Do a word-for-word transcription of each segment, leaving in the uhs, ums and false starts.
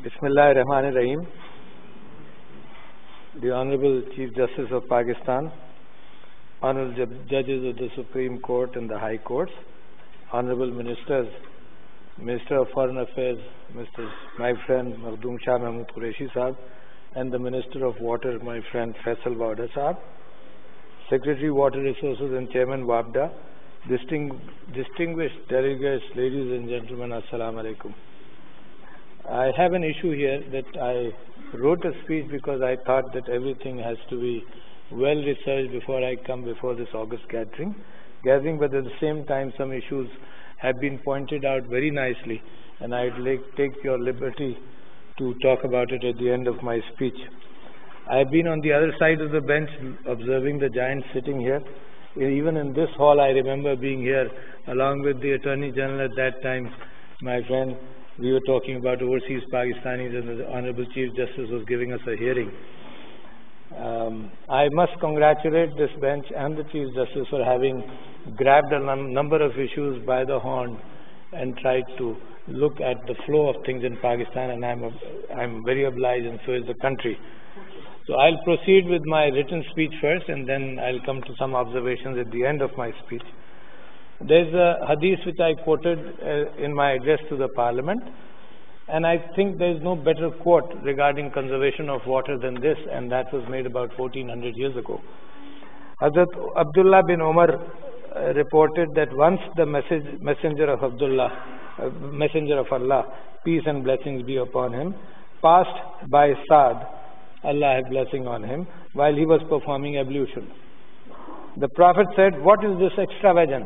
Bismillahirrahmanirrahim. The Honorable Chief Justice of Pakistan, Honorable Judges of the Supreme Court and the High Courts, Honorable Ministers, Minister of Foreign Affairs, Mister my friend Makhdoom Shah Mahmood Qureshi Saab, and the Minister of Water, my friend Faisal Wada Saab, Secretary Water Resources and Chairman WAPDA, disting distinguished delegates, ladies and gentlemen, Assalamu alaikum. I have an issue here that I wrote a speech because I thought that everything has to be well researched before I come before this August gathering, gathering, but at the same time some issues have been pointed out very nicely, and I'd like take your liberty to talk about it at the end of my speech. I've been on the other side of the bench observing the giants sitting here. Even in this hall, I remember being here along with the Attorney General at that time, my friend. We were talking about overseas Pakistanis, and the Honorable Chief Justice was giving us a hearing. Um, I must congratulate this bench and the Chief Justice for having grabbed a num number of issues by the horn and tried to look at the flow of things in Pakistan, and I'm, I'm very obliged, and so is the country. So I'll proceed with my written speech first, and then I'll come to some observations at the end of my speech. There's a hadith which I quoted uh, in my address to the Parliament, and I think there's no better quote regarding conservation of water than this, and that was made about fourteen hundred years ago. Hazrat Abdullah bin Umar uh, reported that once the message, messenger of Abdullah, uh, messenger of Allah, peace and blessings be upon him, passed by Saad, Allah have blessing on him, while he was performing ablution. The Prophet said, "What is this extravagance?"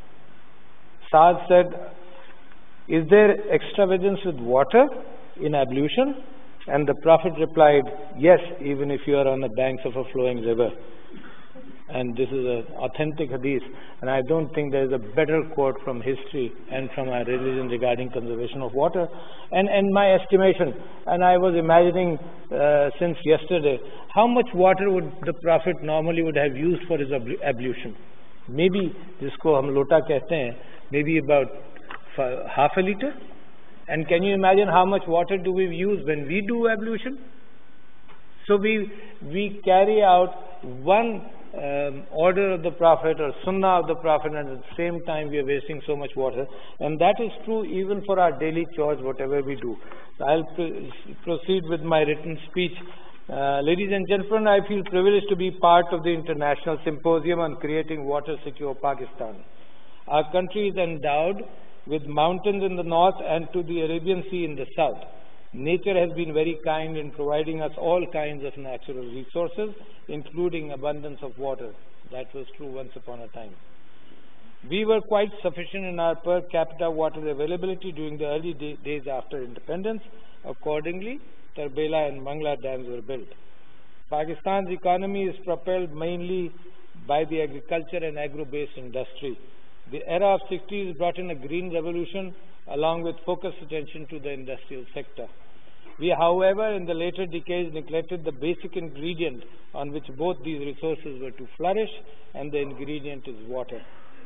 Saad said, "Is there extravagance with water in ablution?" And the Prophet replied, "Yes, even if you are on the banks of a flowing river." And this is an authentic hadith, and I don't think there is a better quote from history and from our religion regarding conservation of water. And, and my estimation, and I was imagining uh, since yesterday, how much water would the Prophet normally would have used for his ablution? Maybe, jisko hum lota kehte hain, maybe about half a liter. And can you imagine how much water do we use when we do ablution? So we, we carry out one Um, order of the Prophet or Sunnah of the Prophet, and at the same time we are wasting so much water, and that is true even for our daily chores, whatever we do. So I'll pr proceed with my written speech. Uh, ladies and gentlemen, I feel privileged to be part of the International Symposium on Creating Water Secure Pakistan. Our country is endowed with mountains in the north and to the Arabian Sea in the south. Nature has been very kind in providing us all kinds of natural resources, including abundance of water. That was true once upon a time. We were quite sufficient in our per capita water availability during the early day, days after independence. Accordingly, Tarbela and Mangla dams were built. Pakistan's economy is propelled mainly by the agriculture and agro-based industry. The era of sixties brought in a green revolution along with focused attention to the industrial sector. We, however, in the later decades neglected the basic ingredient on which both these resources were to flourish, and the ingredient is water.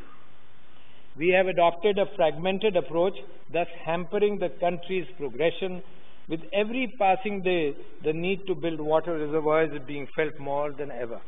We have adopted a fragmented approach, thus hampering the country's progression. With every passing day, the need to build water reservoirs is being felt more than ever.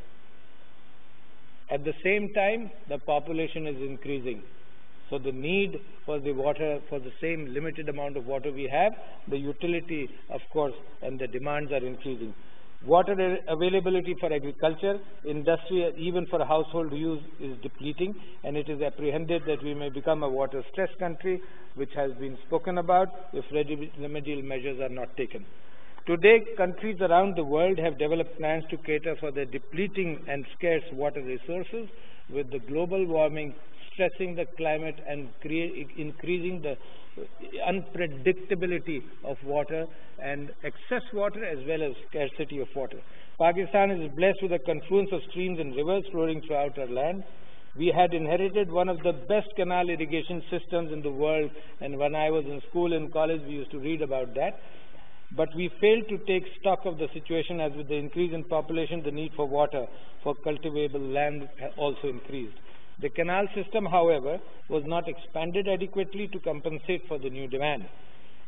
At the same time, the population is increasing. So the need for the water, for the same limited amount of water we have, the utility, of course, and the demands are increasing. Water availability for agriculture, industry, even for household use is depleting, and it is apprehended that we may become a water-stressed country, which has been spoken about if remedial measures are not taken. Today, countries around the world have developed plans to cater for their depleting and scarce water resources, with the global warming stressing the climate and create, increasing the unpredictability of water and excess water as well as scarcity of water. Pakistan is blessed with a confluence of streams and rivers flowing throughout our land. We had inherited one of the best canal irrigation systems in the world, and when I was in school and college we used to read about that. But we failed to take stock of the situation, as with the increase in population, the need for water for cultivable land also increased. The canal system, however, was not expanded adequately to compensate for the new demand.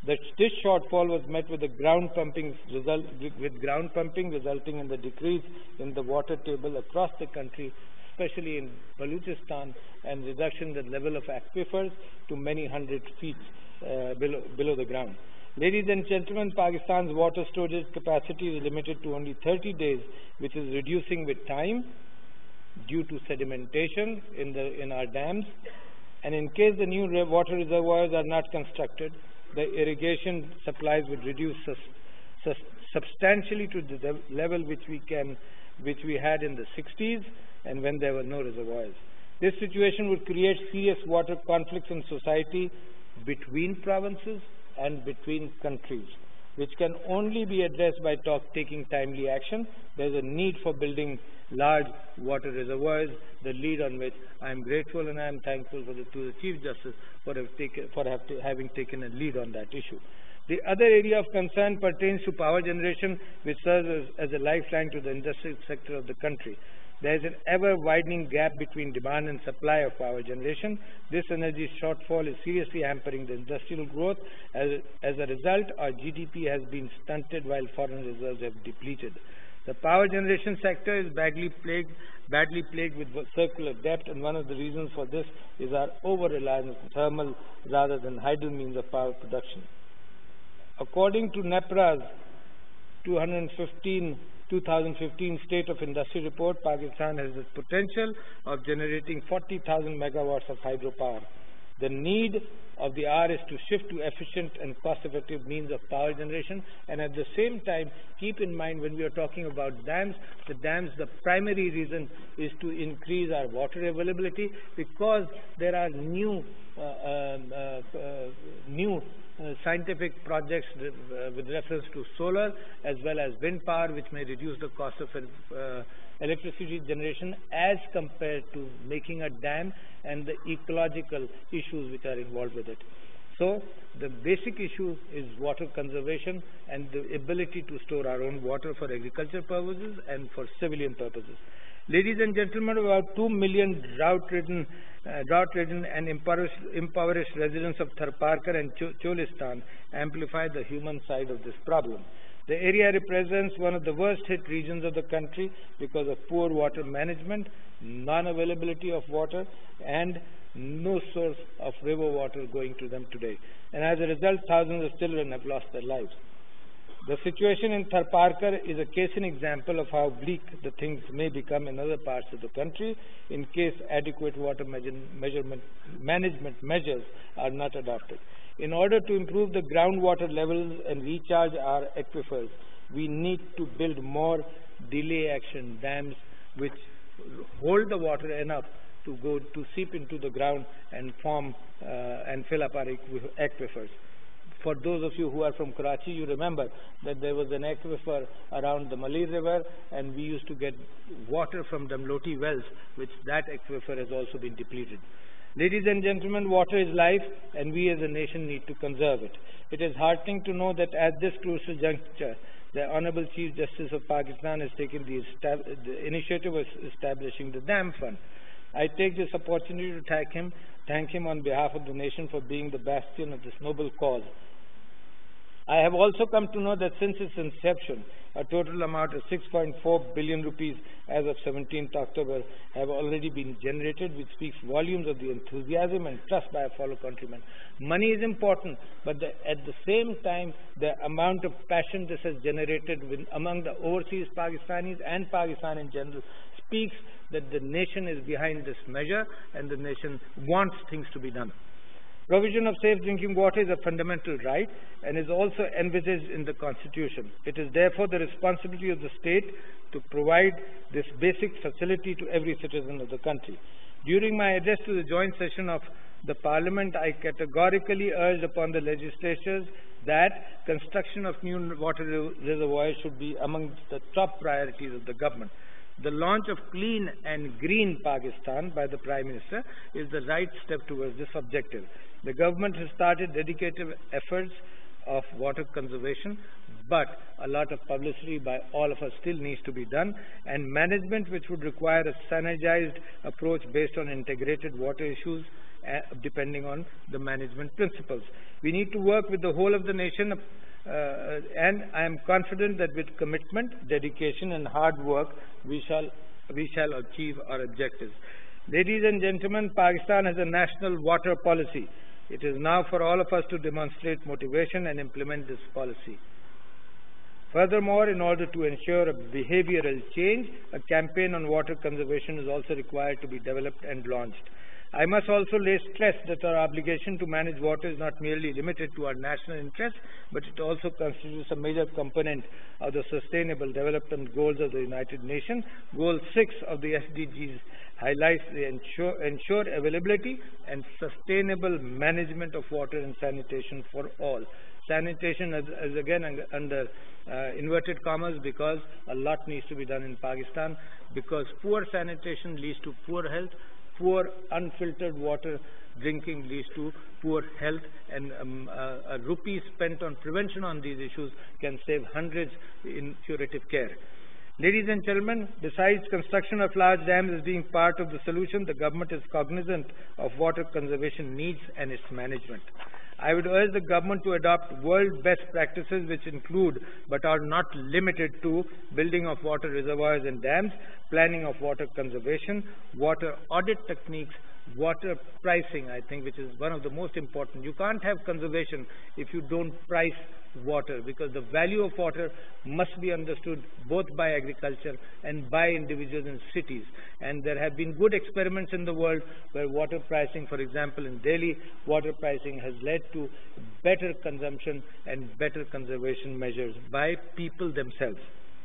The, this shortfall was met with the ground pumping result, with ground pumping resulting in the decrease in the water table across the country, especially in Balochistan, and reduction in the level of aquifers to many hundred feet uh, below, below the ground. Ladies and gentlemen, Pakistan's water storage capacity is limited to only thirty days, which is reducing with time due to sedimentation in, the, in our dams. And in case the new water reservoirs are not constructed, the irrigation supplies would reduce sus, sus, substantially to the level which we can, which we had in the sixties, and when there were no reservoirs. This situation would create serious water conflicts in society between provinces and between countries, which can only be addressed by talk, taking timely action. There is a need for building large water reservoirs, the lead on which I am grateful and I am thankful for the, to the Chief Justice for, have taken, for have to, having taken a lead on that issue. The other area of concern pertains to power generation, which serves as, as a lifeline to the industrial sector of the country. There is an ever-widening gap between demand and supply of power generation. This energy shortfall is seriously hampering the industrial growth. As, as a result, our G D P has been stunted while foreign reserves have depleted. The power generation sector is badly plagued, badly plagued with circular debt, and one of the reasons for this is our over-reliance on thermal rather than hydel means of power production. According to NEPRA's two thousand fifteen State of Industry Report, Pakistan has the potential of generating forty thousand megawatts of hydropower. The need of the hour is to shift to efficient and cost-effective means of power generation, and at the same time, keep in mind when we are talking about dams, the dams, the primary reason is to increase our water availability, because there are new, uh, uh, uh, new Uh, scientific projects with, uh, with reference to solar as well as wind power, which may reduce the cost of uh, electricity generation as compared to making a dam and the ecological issues which are involved with it. So the basic issue is water conservation and the ability to store our own water for agriculture purposes and for civilian purposes. Ladies and gentlemen, about two million drought-ridden uh, drought-ridden and impoverished, impoverished residents of Tharparkar and Ch Cholistan amplify the human side of this problem. The area represents one of the worst-hit regions of the country because of poor water management, non-availability of water, and no source of river water going to them today. And as a result, thousands of children have lost their lives. The situation in Tharparkar is a case in example of how bleak the things may become in other parts of the country in case adequate water measurement, management measures are not adopted. In order to improve the groundwater levels and recharge our aquifers, we need to build more delay action dams which hold the water enough to go to seep into the ground and form uh, and fill up our aquifers. For those of you who are from Karachi, you remember that there was an aquifer around the Malir River, and we used to get water from Damloti wells, which that aquifer has also been depleted. Ladies and gentlemen, water is life, and we as a nation need to conserve it. It is heartening to know that at this crucial juncture, the Honorable Chief Justice of Pakistan has taken the, the initiative of establishing the Dam Fund. I take this opportunity to thank him, thank him on behalf of the nation for being the bastion of this noble cause. I have also come to know that since its inception, a total amount of six point four billion rupees as of seventeenth October have already been generated, which speaks volumes of the enthusiasm and trust by our fellow countrymen. Money is important, but the, at the same time, the amount of passion this has generated with, among the overseas Pakistanis and Pakistan in general speaks that the nation is behind this measure and the nation wants things to be done. Provision of safe drinking water is a fundamental right and is also envisaged in the Constitution. It is therefore the responsibility of the state to provide this basic facility to every citizen of the country. During my address to the joint session of the Parliament, I categorically urged upon the legislatures that construction of new water reservoirs should be among the top priorities of the government. The launch of Clean and Green Pakistan by the Prime Minister is the right step towards this objective. The government has started dedicated efforts of water conservation, but a lot of publicity by all of us still needs to be done, and management which would require a synergized approach based on integrated water issues uh, depending on the management principles. We need to work with the whole of the nation, uh, and I am confident that with commitment, dedication, and hard work, we shall we shall achieve our objectives. Ladies and gentlemen, Pakistan has a national water policy. It is now for all of us to demonstrate motivation and implement this policy. Furthermore, in order to ensure a behavioral change, a campaign on water conservation is also required to be developed and launched. I must also lay stress that our obligation to manage water is not merely limited to our national interests, but it also constitutes a major component of the Sustainable Development Goals of the United Nations. Goal six of the S D Gs highlights the ensure, ensure availability and sustainable management of water and sanitation for all. Sanitation is, is again under uh, inverted commas, because a lot needs to be done in Pakistan, because poor sanitation leads to poor health. Poor unfiltered water drinking leads to poor health, and um, uh, a rupee spent on prevention on these issues can save hundreds in curative care. Ladies and gentlemen, besides construction of large dams as being part of the solution, the government is cognizant of water conservation needs and its management. I would urge the government to adopt world best practices, which include but are not limited to building of water reservoirs and dams, planning of water conservation, water audit techniques, water pricing, I think, which is one of the most important. You can't have conservation if you don't price water, because the value of water must be understood both by agriculture and by individuals in cities. And there have been good experiments in the world where water pricing, for example in Delhi, water pricing has led to better consumption and better conservation measures by people themselves.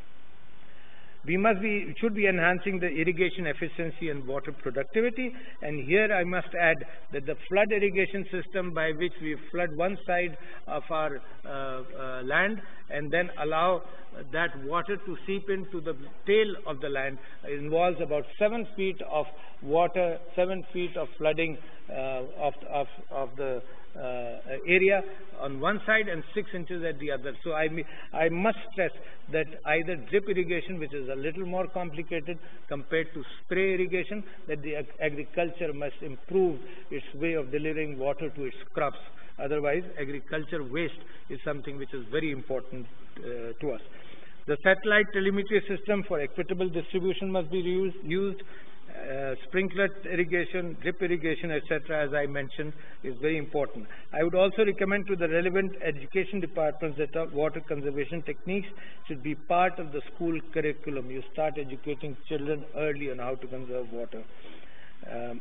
We must be, should be enhancing the irrigation efficiency and water productivity. And here I must add that the flood irrigation system, by which we flood one side of our uh, uh, land and then allow that water to seep into the tail of the land, involves about seven feet of water, seven feet of flooding uh, of, of, of the Uh, area on one side and six inches at the other. So I, I must stress that either drip irrigation, which is a little more complicated compared to spray irrigation, that the ag agriculture must improve its way of delivering water to its crops. Otherwise, agriculture waste is something which is very important uh, to us. The satellite telemetry system for equitable distribution must be used. used. Uh, sprinkler irrigation, drip irrigation, et cetera, as I mentioned, is very important. I would also recommend to the relevant education departments that water conservation techniques should be part of the school curriculum. You start educating children early on how to conserve water. Um,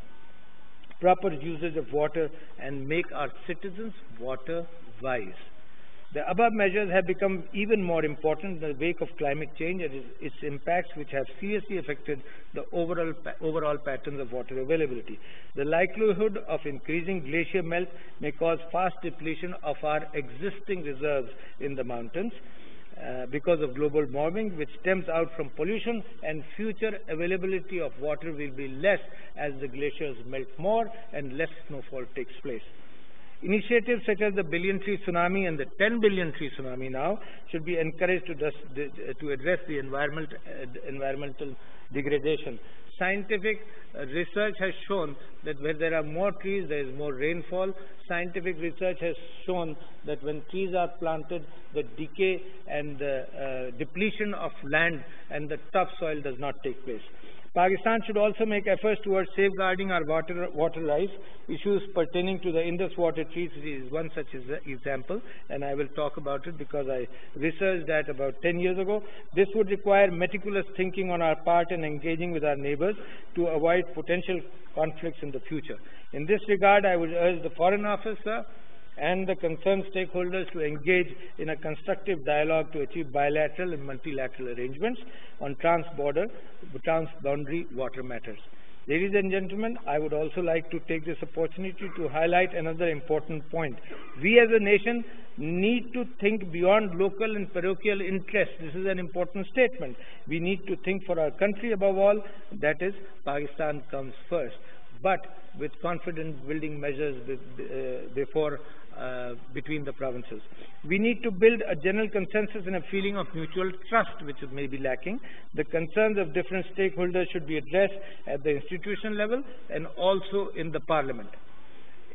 proper usage of water and make our citizens water wise. The above measures have become even more important in the wake of climate change and its impacts, which have seriously affected the overall, overall patterns of water availability. The likelihood of increasing glacier melt may cause fast depletion of our existing reserves in the mountains uh, because of global warming, which stems out from pollution, and future availability of water will be less as the glaciers melt more and less snowfall takes place. Initiatives such as the billion tree tsunami and the ten billion tree tsunami now should be encouraged to, just, to address the environment, uh, environmental degradation. Scientific uh, research has shown that where there are more trees, there is more rainfall. Scientific research has shown that when trees are planted, the decay and the uh, depletion of land and the topsoil does not take place. Pakistan should also make efforts towards safeguarding our water, water rights. Issues pertaining to the Indus water treaty is one such example, and I will talk about it because I researched that about ten years ago. This would require meticulous thinking on our part and engaging with our neighbors to avoid potential conflicts in the future. In this regard, I would urge the Foreign Office, sir, and the concerned stakeholders to engage in a constructive dialogue to achieve bilateral and multilateral arrangements on trans-border, trans-boundary water matters. Ladies and gentlemen, I would also like to take this opportunity to highlight another important point. We as a nation need to think beyond local and parochial interests. This is an important statement. We need to think for our country above all, that is, Pakistan comes first, but with confident building measures uh, before Uh, between the provinces. We need to build a general consensus and a feeling of mutual trust, which may be lacking. The concerns of different stakeholders should be addressed at the institutional level and also in the parliament.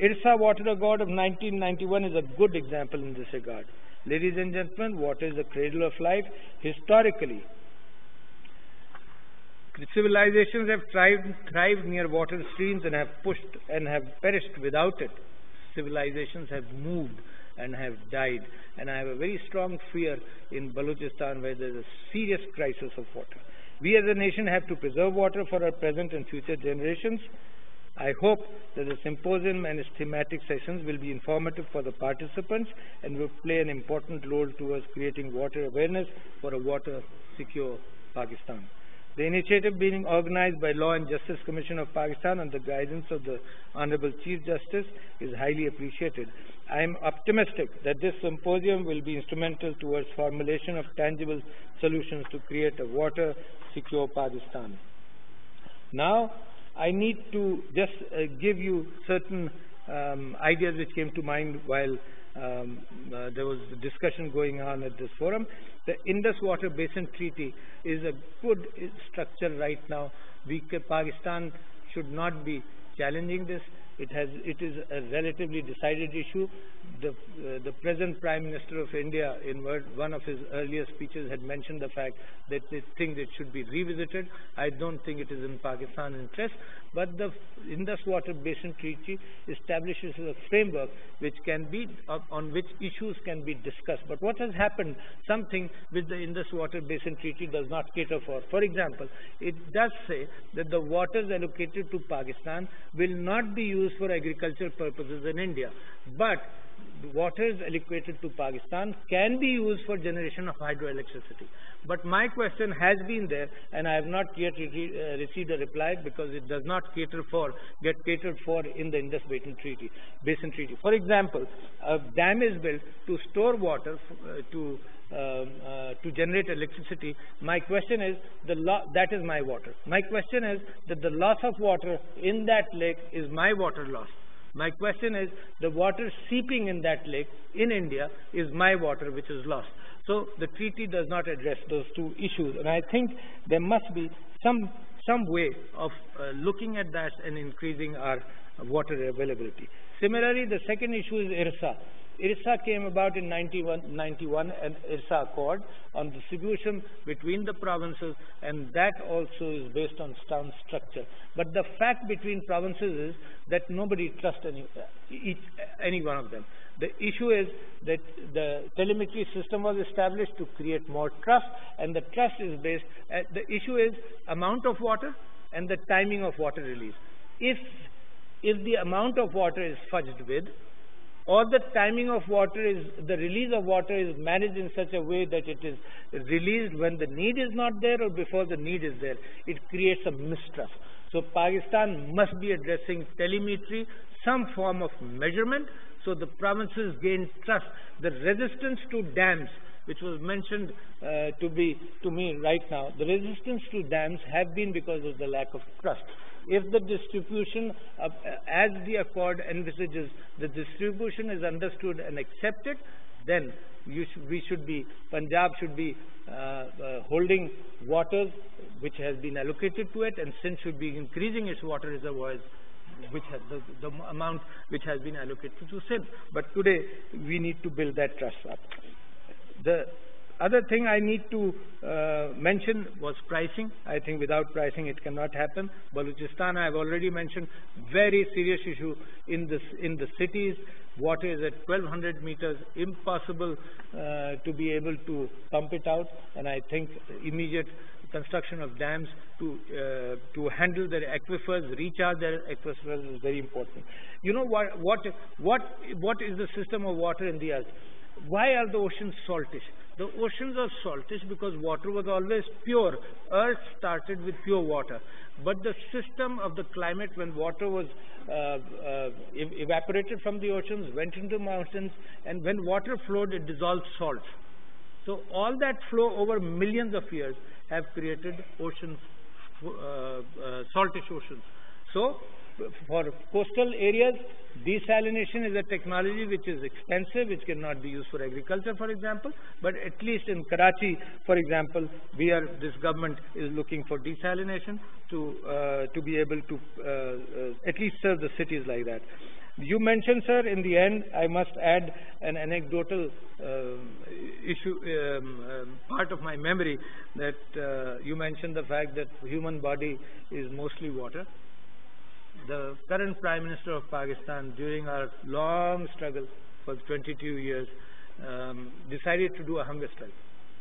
IRSA Water Accord of nineteen ninety-one is a good example in this regard. Ladies and gentlemen, water is the cradle of life. Historically, civilizations have thrived, thrived near water streams and have pushed and have perished without it. Civilizations have moved and have died. And I have a very strong fear in Balochistan where there is a serious crisis of water. We as a nation have to preserve water for our present and future generations. I hope that the symposium and its thematic sessions will be informative for the participants and will play an important role towards creating water awareness for a water-secure Pakistan. The initiative being organized by Law and Justice Commission of Pakistan under the guidance of the Honorable Chief Justice is highly appreciated. I am optimistic that this symposium will be instrumental towards formulation of tangible solutions to create a water-secure Pakistan. Now, I need to just uh, give you certain um, ideas which came to mind while um, uh, there was a discussion going on at this forum. The Indus Water Basin Treaty is a good structure right now. We, Pakistan should not be challenging this. It has, it is a relatively decided issue. The, uh, the present Prime Minister of India, in word, one of his earlier speeches, had mentioned the fact that they think it should be revisited. I don't think it is in Pakistan's interest, but the Indus Water Basin Treaty establishes a framework which can be, uh, on which issues can be discussed. But what has happened, something which the Indus Water Basin Treaty does not cater for. For example, it does say that the waters allocated to Pakistan will not be used for agricultural purposes in India, but waters allocated to Pakistan can be used for generation of hydroelectricity. But my question has been there, and I have not yet re uh, received a reply because it does not cater for, get catered for in the Indus Basin Treaty. Basin Treaty. For example, a dam is built to store water uh, to uh, uh, to generate electricity. My question is, the that is my water. My question is that the loss of water in that lake is my water loss. My question is, the water seeping in that lake in India is my water which is lost. So the treaty does not address those two issues, and I think there must be some some way of uh, looking at that and increasing our water availability. Similarly, the second issue is IRSA. IRSA came about in nineteen ninety-one, an IRSA Accord on distribution between the provinces, and that also is based on sound structure. But the fact between provinces is that nobody trusts any, each, any one of them. The issue is that the telemetry system was established to create more trust, and the trust is based, uh, the issue is amount of water and the timing of water release. If, if the amount of water is fudged with, or the timing of water is, the release of water is managed in such a way that it is released when the need is not there or before the need is there, it creates a mistrust. So Pakistan must be addressing telemetry, some form of measurement, so the provinces gain trust. The resistance to dams, which was mentioned uh, to be to me right now, the resistance to dams have been because of the lack of trust. If the distribution, of, uh, as the accord envisages, the distribution is understood and accepted, then you sh we should be, Punjab should be uh, uh, holding waters which has been allocated to it, and Sindh should be increasing its water reservoirs, which has the, the amount which has been allocated to Sindh. But today we need to build that trust up. The other thing I need to uh, mention was pricing. I think without pricing it cannot happen. Balochistan, I have already mentioned, very serious issue in this in the cities. Water is at twelve hundred meters, impossible uh, to be able to pump it out, and I think immediate construction of dams to uh, to handle their aquifers, recharge their aquifers is very important. You know what what what what is the system of water in the earth? Why are the oceans saltish? The oceans are saltish because water was always pure. Earth started with pure water. But the system of the climate, when water was uh, uh, ev evaporated from the oceans, went into mountains, and when water flowed, it dissolved salt. So all that flow over millions of years have created oceans, uh, uh, saltish oceans. So for coastal areas, desalination is a technology which is expensive, which cannot be used for agriculture, for example. But at least in Karachi, for example, we are, this government is looking for desalination to uh, to be able to uh, uh, at least serve the cities like that. You mentioned, sir, in the end, I must add an anecdotal uh, issue, um, um, part of my memory, that uh, you mentioned the fact that human body is mostly water. The current Prime Minister of Pakistan, during our long struggle for twenty-two years, um, decided to do a hunger strike.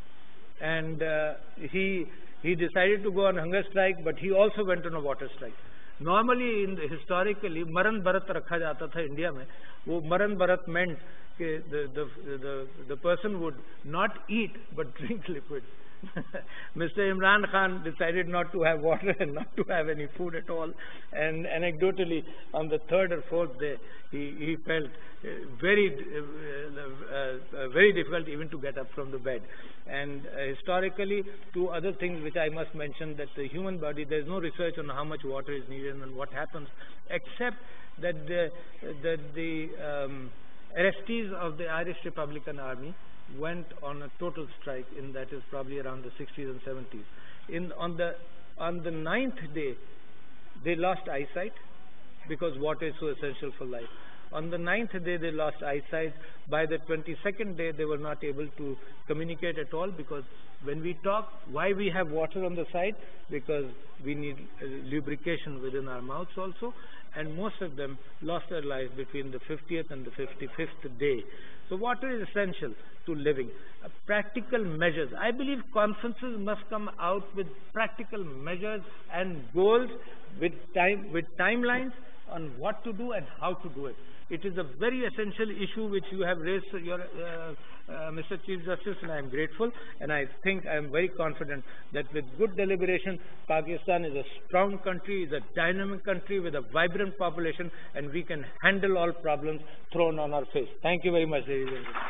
And uh, he, he decided to go on hunger strike, but he also went on a water strike. Normally, in the, historically, Maran Bharat rakha jata tha India mein. Wo Maran Bharat meant that the, the, the, the person would not eat but drink liquids. Mister Imran Khan decided not to have water and not to have any food at all. And anecdotally, on the third or fourth day, he, he felt uh, very, uh, uh, uh, very difficult even to get up from the bed. And uh, historically, two other things which I must mention, that the human body, there is no research on how much water is needed and what happens, except that the, that the um, arrestees of the Irish Republican Army went on a total strike, in that is probably around the sixties and seventies. In, on, the, on the ninth day, they lost eyesight because water is so essential for life. On the ninth day, they lost eyesight. By the twenty-second day, they were not able to communicate at all, because when we talk, why we have water on the side? Because we need uh, lubrication within our mouths also. And most of them lost their lives between the fiftieth and the fifty-fifth day. So water is essential to living. Uh, practical measures. I believe conferences must come out with practical measures and goals, with time, with timelines on what to do and how to do it. It is a very essential issue which you have raised, your, uh, uh, Mister Chief Justice, and I am grateful. And I think I am very confident that with good deliberation, Pakistan is a strong country, is a dynamic country with a vibrant population, and we can handle all problems thrown on our face. Thank you very much, ladies and gentlemen.